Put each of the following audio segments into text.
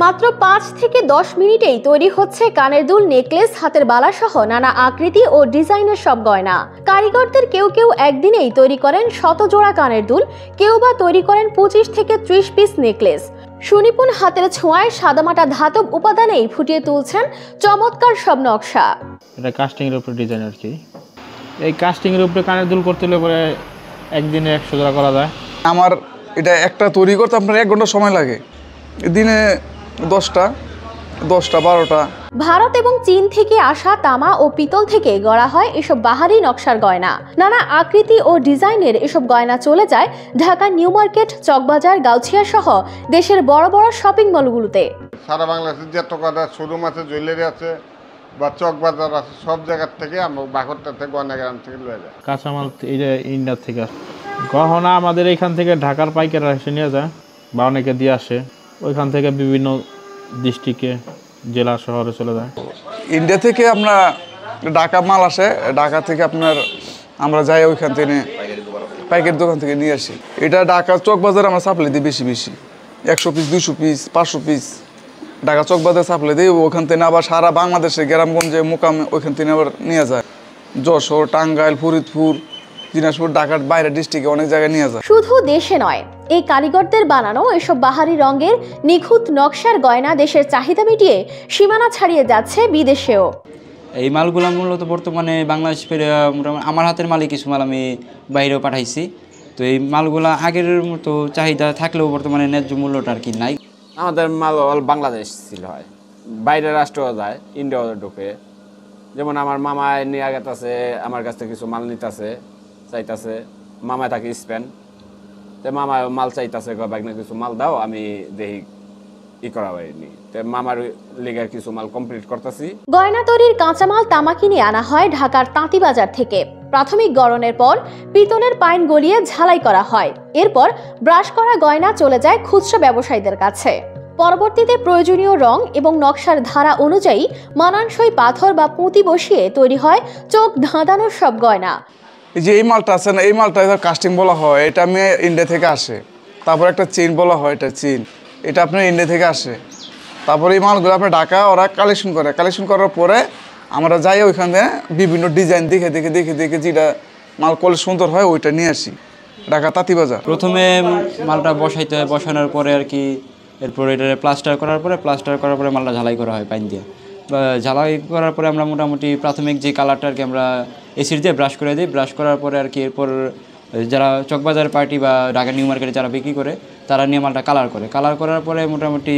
মাত্র 5 থেকে 10 মিনিটেই তৈরি হচ্ছে কানের দুল, নেকলেস, হাতের বালা সহ নানা আকৃতি ও ডিজাইনের সব গয়না। কারিগরদের কেউ কেউ একদিনেই তৈরি করেন শত জোড়া কানের দুল, কেউ বা তৈরি করেন 25 থেকে 30 পিস নেকলেস। সুনিপুণ হাতের ছোঁয়ায় সাদামাটা ধাতব উপাদানেই ফুটিয়ে তুলছেন চমৎকার সব নকশা। এটা কাস্টিং এর উপর ডিজাইন আর কি। এই কাস্টিং এর উপরে কানের দুল করতে হলে পরে একদিনে 100 জোড়া করা যায়। আমার এটা একটা তৈরি করতে আপনার 1 ঘন্টা সময় লাগে, দিনে 10টা 12টা। ভারত এবং চীন থেকে আসা তামা ও পিতল থেকে গড়া হয় এসব বাহারি নকশার গয়না। নানা আকৃতি ও ডিজাইনের এসব গয়না চলে যায় ঢাকা নিউ মার্কেট, চকবাজার, গাউছিয়া সহ দেশের বড় বড় শপিং মলগুলোতে। সারা বাংলাদেশের যত কটা শোরুম আছে, জুয়েলারি আছে বা চকবাজার আছে, সব জায়গার থেকে আমরা বাকরটা থেকে গয়না গ্রাম থেকে লয়ে যায়। কাঁচামাল এই যে ইন্ডিয়া থেকে আসে। গহনা আমাদের এখান থেকে ঢাকার পাইকাররা এসে নিয়ে যায় বা অনেকে দিয়ে আসে, ওইখান থেকে বিভিন্ন ডিস্ট্রিক্টে, জেলা শহরে চলে যায়। ইন্ডিয়া থেকে আমরা ঢাকা মাল আসে, ঢাকা থেকে আপনার আমরা যাই ওইখান থেকে পাইকারি দোকান থেকে নিয়ে আসি। এটা ঢাকা চকবাজারে আমরা সাপ্লাই দিই বেশি 100 পিস, 200 পিস, 500 পিস ঢাকা চকবাজারে সাপ্লাই দিই। ওখান থেকে আবার সারা বাংলাদেশে গ্রামগঞ্জে মোকামে ওইখান থেকে আবার নিয়ে যায়। যশোর, টাঙ্গাইল, ফরিদপুর, দিনাজপুর, ঢাকার বাইরে ডিস্ট্রিক্টে অনেক জায়গায় নিয়ে যায়। শুধু দেশে নয়, এই কারিগরদের বানানো এসব বাহারি রঙের নিখুঁত নকশার গয়না দেশের চাহিদা মিটিয়ে সীমানা ছাড়িয়ে যাচ্ছে বিদেশেও। এই মালগুলো মূলত বর্তমানে বাংলাদেশ আমার হাতের মালই কিছু মাল আমি বাইরেও পাঠাইছি। তো এই মালগুলা আগের মতো চাহিদা থাকলেও বর্তমানে ন্যায্য মূল্যটা আর কি নাই। আমাদের মাল বাংলাদেশ ছিল হয়, বাইরের রাষ্ট্রেও যায়, ইন্ডিয়াও ঢুকে। যেমন আমার মামা নিয়ে গেছে, আমার কাছ থেকে কিছু মাল নিতেছে, চাইতেছে। মামায় থাকে স্পেন, তো মামা মাল চাইতেছে, না কিছু মাল দাও, আমি দেখি ই করা হয়নি, তো মামার লিগার কিছু মাল কমপ্লিট করতেছি। গয়না তৈরির কাঁচামাল তামা কিনে আনা হয় ঢাকার তাঁতিবাজার থেকে। প্রাথমিক গড়নের পর পিতলের পাইন গলিয়ে ঝালাই করা হয়, এরপর ব্রাশ করা গয়না চলে যায় খুচরা ব্যবসায়ীদের কাছে। পরবর্তীতে প্রয়োজনীয় রং এবং নকশার ধারা অনুযায়ী মানানসই পাথর বা পুঁতি বসিয়ে তৈরি হয় চোখ ধাঁধানোর সব গয়না। এই যে এই মালটা আছে না, এই মালটা কাস্টিং বলা হয়, এটা আমি ইন্ডিয়া থেকে আসে। তারপর একটা চেইন বলা হয়, এটা চেইন, এটা আপনার ইন্ডিয়া থেকে আসে। তারপরে এই মালগুলো আপনার ঢাকা ওরা কালেকশন করে, কালেকশন করার পরে আমরা যাই ওইখানে বিভিন্ন ডিজাইন দেখে দেখে দেখে দেখে যেটা মাল করলে সুন্দর হয় ওইটা নিয়ে আসি ঢাকা তাঁতিবাজার। প্রথমে মালটা বসাইতে হয়, বসানোর পরে আর কি এরপর এটা প্লাস্টার করার পরে মালটা ঝালাই করা হয় পাইন দিয়ে। ঝালাই করার পরে আমরা মোটামুটি প্রাথমিক যে কালারটা আর কি আমরা এসিড দিয়ে ব্রাশ করে দিই। ব্রাশ করার পরে আর কি এরপর যারা চকবাজার পার্টি বা ঢাকা নিউ মার্কেটে যারা বিক্রি করে তারা নিয়ে মালটা কালার করে। কালার করার পরে মোটামুটি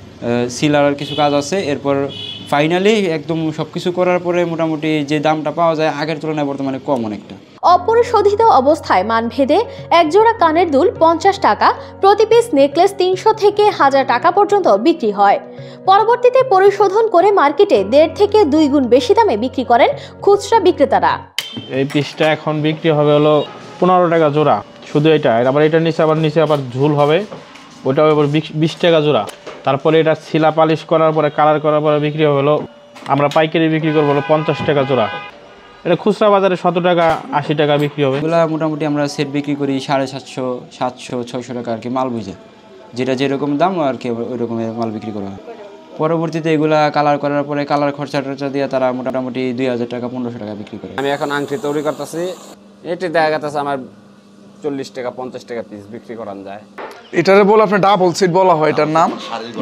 সিলার কিছু কাজ আছে। এরপর ফাইনালি একদম সব কিছু করার পরে মোটামুটি যে দামটা পাওয়া যায় আগের তুলনায় বর্তমানে কম অনেকটা। অপরিশোধিত অবস্থায় মানভেদে একজোড়া কানের দুল 50 টাকা, প্রতি পিস নেকলেস 300 থেকে 1000 টাকা পর্যন্ত বিক্রি হয়। পরবর্তীতে পরিশোধন করে মার্কেটে 1.5 থেকে 2 গুণ বেশি দামে বিক্রি করেন খুচরা বিক্রেতারা। এই পিসটা এখন বিক্রি হবে হলো 15 টাকা জোড়া, শুধু এটা। আবার এটা নিচে আবার ঝুল হবে, ওটা আবার 20 টাকা জোড়া। তারপরে এটা শিলা পালিশ করার পরে কালার করার পরে বিক্রি হবে হলো, আমরা পাইকারি বিক্রি করবো হলো 50 টাকা জোড়া। এটা খুচরা বাজারে 100 টাকা 80 টাকা বিক্রি হবে। এগুলো মোটামুটি আমরা সেট বিক্রি করি 750, 700, 600 টাকা আর কি মাল বুঝে, যেটা যেরকম দাম আর কি ওই রকমের মাল বিক্রি করা হয়। পরবর্তীতে এগুলা কালার করার পরে কালার খরচা দিয়ে তারা মোটামুটি 2000 টাকা 1500 টাকা বিক্রি করে। আমি এখন আংটি তৈরি করতেছি, এটি দেখা গেছে আমার 40 টাকা 50 টাকা পিস বিক্রি করান যায়। এটারে বলে আপনার ডাবল সেট বলা হয়, এটার নাম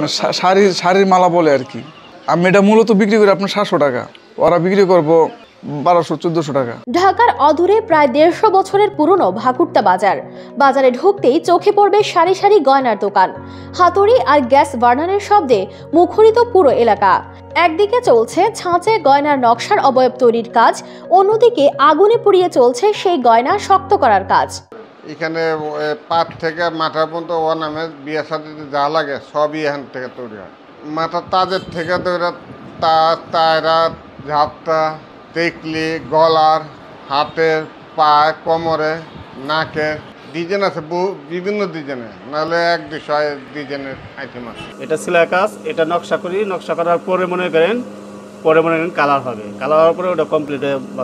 শাড়ির মালা বলে আর কি। আমি এটা মূলত বিক্রি করি আপনার 700 টাকা, ওরা বিক্রি করবো 1200-1400 টাকা। ঢাকার অদূরে প্রায় 150 বছরের পুরনো ভাকুরতা বাজার। বাজারে ঢুকতেই চোখে পড়বে সারি সারি গয়নার দোকান। হাতুড়ি আর গ্যাস বার্নারের শব্দে মুখরিত পুরো এলাকা। একদিকে চলছে ছাঁচে গয়নার নকশার অবয়ব তৈরির কাজ, অন্যদিকে আগুনে পুড়িয়ে চলছে সেই গয়না শক্ত করার কাজ। এখানে পাট থেকে মাথা পর্যন্ত ও নামে বিয়ে সাথে যা লাগে সবই এখান থেকে তৈরি হয়। মাথার তাজের থেকে তৈরি তায়রা, ঝাপটা, টেকলি, গলার, হাতের, পায়ে, কোমরে, নাকে ডিজাইন আছে, বিভিন্ন ডিজাইনের, নাহলে 1-200 ডিজাইনের আইটেম আছে। এটা সেলাই কাজ, এটা নকশা করি, নকশা করার পরে মনে করেন কালার হবে, কালার হওয়ার পরে ওটা কমপ্লিট হয়ে বাস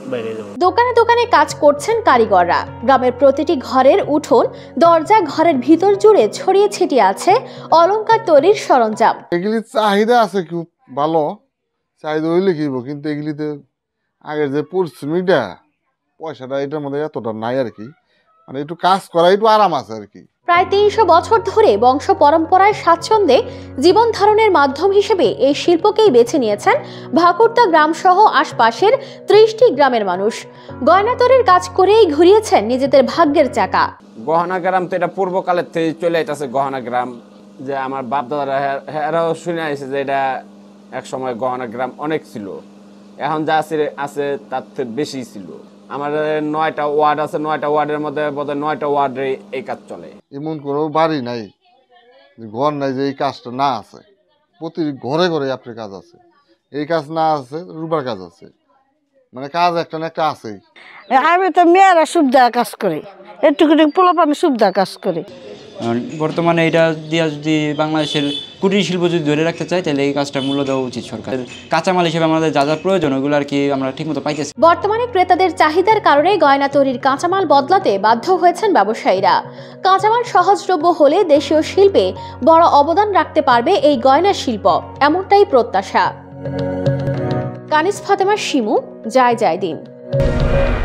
বাইরে যাবো। দোকানে দোকানে কাজ করছেন কারিগররা। গ্রামের প্রতিটি ঘরের উঠোন, দরজা, ঘরের ভিতর জুড়ে ছড়িয়ে ছিটিয়ে আছে অলংকার তৈরির সরঞ্জাম। এগুলি চাহিদা আছে খুব ভালো, চাহিদা হইলে কিনব, কিন্তু এগুলিতে আগের যে পরিশ্রমিকটা পয়সাটা এটার মধ্যে এতটা নাই আর কি, মানে একটু কাজ করা একটু আরাম আছে আর কি। প্রায় ৩০০ বছর ধরে বংশ পরম্পরায় স্বাচ্ছন্দ্যে জীবন ধারণের মাধ্যম হিসেবে এই শিল্পকেই বেছে নিয়েছেন ভাকুরতা গ্রাম সহ আশপাশের ৩০টি গ্রামের মানুষ। গয়না তৈরির কাজ করেই ঘুরিয়েছেন নিজেদের ভাগ্যের চাকা। গহনা গ্রাম তো এটা পূর্বকালের থেকে চলে আইতাছে। গহনা গ্রাম যে আমার বাপ দাদারা এরাও শুনে আসছে যে এটা এক সময় গহনা গ্রাম অনেক ছিল, এখন যা আছে তার থেকে বেশি ছিল। আমাদের 9টা ওয়ার্ড আছে, 9টা ওয়ার্ডের মধ্যে বোধহয় 9টা ওয়ার্ডে এই কাজ চলে। এমন কোনো বাড়ি নাই, ঘর নাই যে এই কাজটা না আছে। প্রতি ঘরে ঘরে আপনার কাজ আছে, এই কাজ না আছে রূপার কাজ আছে, মানে কাজ একটা না একটা আছেই। আমি তো মেয়েরা সুবিধা কাজ করে, একটুকু পোলাপানি সুবিধা কাজ করে। বর্তমানে এটা দিয়া যদি বাংলাদেশের কুটির শিল্প যদি ধরে রাখতে চাই, তাহলে এই কাজটা মূল্য দেওয়া উচিত সরকারের। কাঁচামাল হিসেবে আমাদের যা যা প্রয়োজন ওগুলো আর কি আমরা ঠিকমতো পাইতেছি। বর্তমানে ক্রেতাদের চাহিদার কারণে গয়না তৈরির কাঁচামাল বদলাতে বাধ্য হয়েছেন ব্যবসায়ীরা। কাঁচামাল সহজলভ্য হলে দেশীয় শিল্পে বড় অবদান রাখতে পারবে এই গয়না শিল্প, এমনটাই প্রত্যাশা। কানিস ফাতেমা শিমু, জয় জয় দিন।